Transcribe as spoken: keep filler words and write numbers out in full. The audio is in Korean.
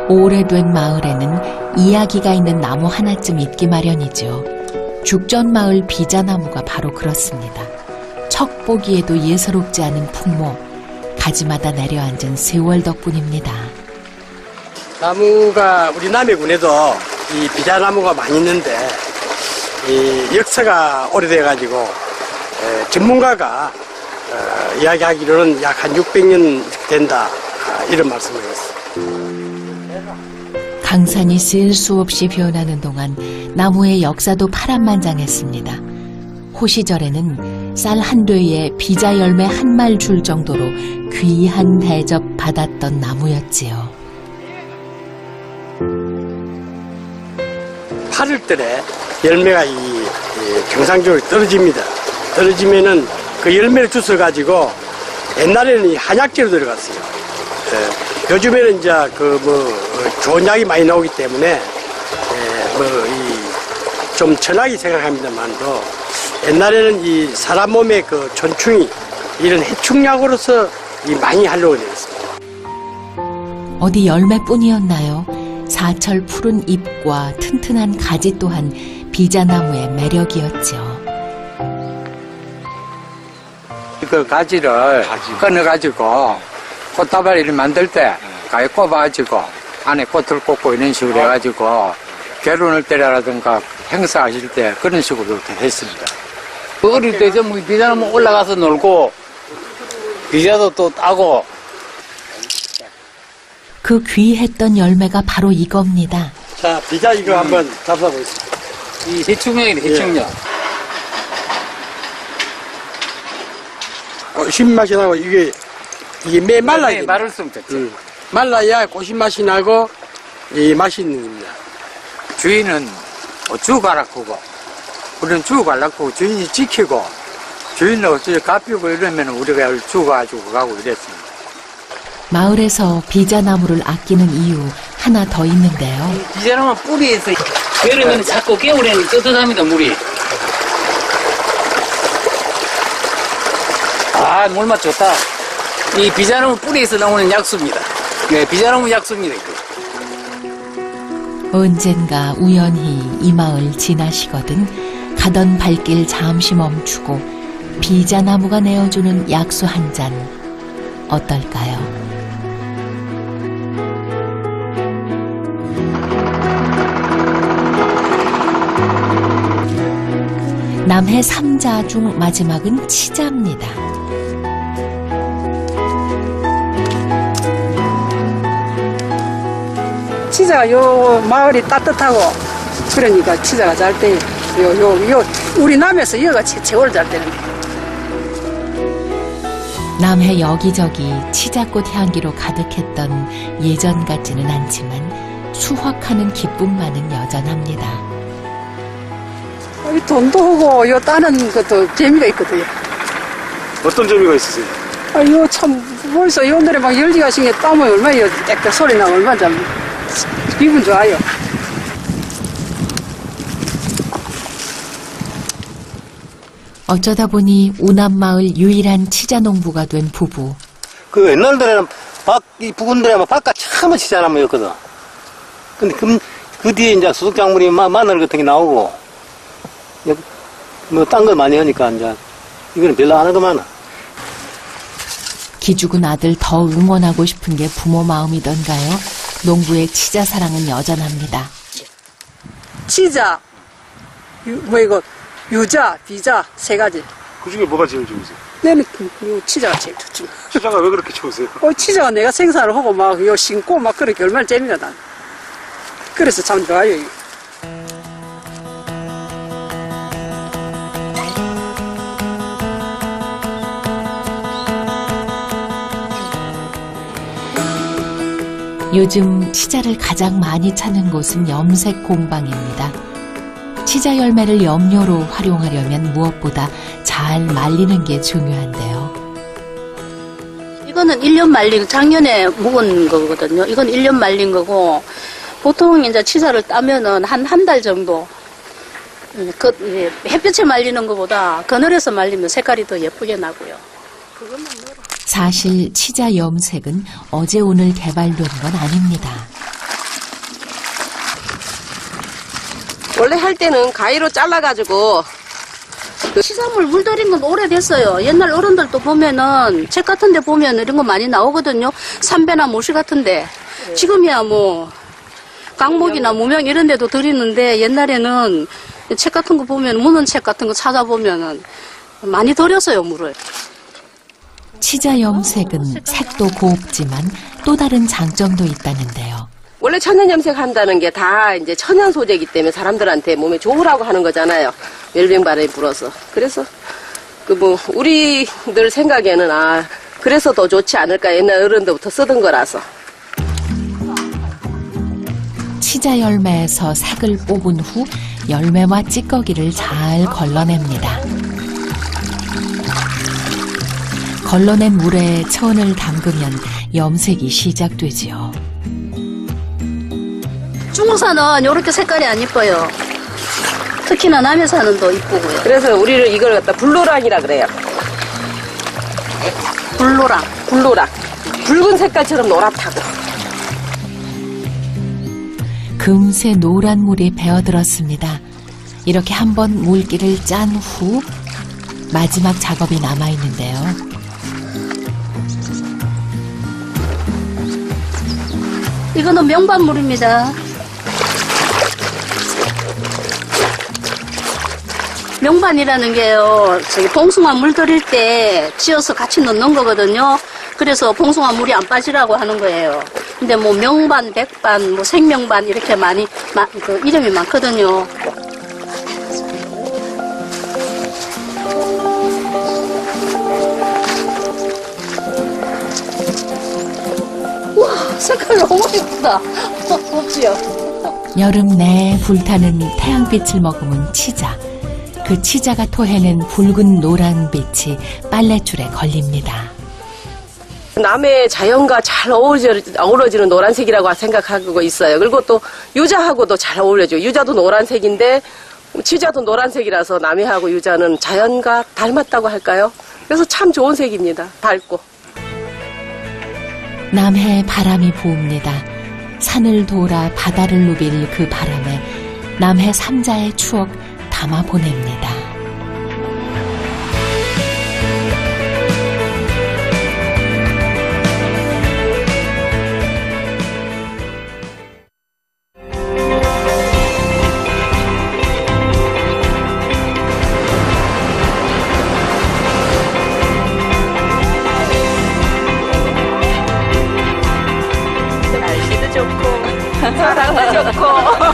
오래된 마을에는 이야기가 있는 나무 하나쯤 있기 마련이죠. 죽전마을 비자나무가 바로 그렇습니다. 척 보기에도 예사롭지 않은 풍모, 가지마다 내려앉은 세월 덕분입니다. 나무가 우리 남해군에도 이 비자나무가 많이 있는데 이 역사가 오래돼가지고 에, 전문가가 어, 이야기하기로는 약 한 육백 년 된다, 아, 이런 말씀을 했어요. 강산이 셀 수 없이 변하는 동안 나무의 역사도 파란만장했습니다. 호시절에는 쌀 한 되에 비자 열매 한 말 줄 정도로 귀한 대접 받았던 나무였지요. 팔월달에 열매가 이, 이 정상적으로 떨어집니다. 떨어지면은 그 열매를 주워 가지고 옛날에는 이 한약재로 들어갔어요. 예, 요즘에는 이제 그 뭐 좋은 약이 많이 나오기 때문에 예, 뭐 이 좀 천하게 생각합니다만도 옛날에는 이 사람 몸의 그 전충이 이런 해충약으로서 이 많이 활용이 되었습니다. 어디 열매뿐이었나요? 사철 푸른 잎과 튼튼한 가지 또한 비자나무의 매력이었죠. 그 가지를 가지. 꺼내가지고 꽃다발을 만들 때 가에 꼽아가지고 안에 꽃을 꽂고 이런 식으로 해가지고 결혼할 때라든가 행사하실 때 그런 식으로 했습니다. 어릴 때 좀 비자나무 올라가서 놀고 비자도 또 따고. 그 귀했던 열매가 바로 이겁니다. 자, 비자 이거 음. 한번 잡숴보겠습니다. 이 해충약이네, 해충약. 예. 어, 신맛이 나고 이게 이게 매 말라야 돼. 마를 수 없겠지. 음. 말라야 꽃신 맛이 나고 이 맛이 있는 겁니다. 주인은 쭉 갈아꾸고 우리는 쭉 갈아꾸고 주인이 지키고 주인은 어떻게 갚이고 이러면 우리가 쭉 가지고 가고 이랬습니다. 마을에서 비자나무를 아끼는 이유 하나 더 있는데요. 비자나무 뿌리에서 여름에는 자꾸 겨울에는 뜨뜻합니다, 물이. 아, 물맛 좋다. 이 비자나무 뿌리에서 나오는 약수입니다. 네, 비자나무 약수입니다. 이거. 언젠가 우연히 이 마을 지나시거든 가던 발길 잠시 멈추고 비자나무가 내어주는 약수 한 잔 어떨까요? 남해 삼자 중 마지막은 치자입니다. 치자가 요 마을이 따뜻하고 그러니까 치자가 잘 때 요 요 요 우리 남해에서 여가 최고로 잘 되는데. 남해 여기저기 치자꽃 향기로 가득했던 예전 같지는 않지만 수확하는 기쁨만은 여전합니다. 이 돈도 하고 요 따는 것도 재미가 있거든요. 어떤 재미가 있으세요? 아, 요 참 벌써 요 노래 막 열기가 신게 따면 얼마나 요 땡땡 소리 나면 얼마나 참 기분 좋아요. 어쩌다 보니 우남마을 유일한 치자 농부가 된 부부. 그 옛날에는 박, 이 부근들에 바깥 참은 치자나무였거든. 근데 그, 그 뒤에 이제 수석작물이 마, 마늘 같은 게 나오고, 뭐, 딴 걸 많이 하니까 이제, 이거는 별로 안 하더만. 기죽은 아들 더 응원하고 싶은 게 부모 마음이던가요? 농부의 치자 사랑은 여전합니다. 치자, 유, 뭐 이거, 유자, 비자, 세 가지. 그 중에 뭐가 제일 좋으세요? 내는 요 치자가 제일 좋지. 치자가 왜 그렇게 좋으세요? 어, 치자가 내가 생산을 하고 막 요 심고 막 그렇게 얼마나 재미가 나. 그래서 참 좋아요. 이게. 요즘 치자를 가장 많이 찾는 곳은 염색 공방입니다. 치자 열매를 염료로 활용하려면 무엇보다 잘 말리는 게 중요한데요. 이거는 일 년 말린, 작년에 묵은 거거든요. 이건 일 년 말린 거고, 보통 이제 치자를 따면은 한 한 달 정도, 그, 햇볕에 말리는 것보다 그늘에서 말리면 색깔이 더 예쁘게 나고요. 사실 치자 염색은 어제 오늘 개발된 건 아닙니다. 원래 할 때는 가위로 잘라가지고 시사물 물들인 건 오래됐어요. 옛날 어른들도 보면은 책 같은 데 보면 이런 거 많이 나오거든요. 삼배나 모시 같은데. 지금이야 뭐 강목이나 무명 이런 데도 들이는데 옛날에는 책 같은 거 보면 무는 책 같은 거 찾아보면은 많이 들였어요, 물을. 치자 염색은 색도 고급지만 또 다른 장점도 있다는데요. 원래 천연 염색 한다는 게 다 이제 천연 소재이기 때문에 사람들한테 몸에 좋으라고 하는 거잖아요. 멸병바람이 불어서. 그래서 그 뭐 우리들 생각에는 아 그래서 더 좋지 않을까 옛날 어른들부터 쓰던 거라서. 치자 열매에서 색을 뽑은 후 열매와 찌꺼기를 잘 걸러냅니다. 걸러낸 물에 천을 담그면 염색이 시작되지요. 중국산은 이렇게 색깔이 안 이뻐요. 특히나 남해산은 더 이쁘고요. 그래서 우리를 이걸 갖다 불로랑이라 그래요. 불로랑. 불로랑. 붉은 색깔처럼 노랗다고. 금세 노란 물이 배어들었습니다. 이렇게 한번 물기를 짠 후 마지막 작업이 남아있는데요. 이거는 명반물입니다. 명반이라는 게요, 저기 봉숭아 물 들일 때 찌어서 같이 넣는 거거든요. 그래서 봉숭아 물이 안 빠지라고 하는 거예요. 근데 뭐 명반, 백반, 뭐 생명반 이렇게 많이 마, 그 이름이 많거든요. 우와, 색깔 너무 예쁘다. 없지요? 여름 내 불타는 태양빛을 머금은 치자. 그 치자가 토해낸 붉은 노란빛이 빨랫줄에 걸립니다. 남의 자연과 잘 어우러지는, 어우러지는 노란색이라고 생각하고 있어요. 그리고 또 유자하고도 잘 어울려져요. 유자도 노란색인데 치자도 노란색이라서 남해하고 유자는 자연과 닮았다고 할까요? 그래서 참 좋은 색입니다. 밝고. 남해 바람이 부읍니다. 산을 돌아 바다를 누빌 그 바람에 남해 삼자의 추억 담아 보냅니다. 날씨도 좋고 사랑도 좋고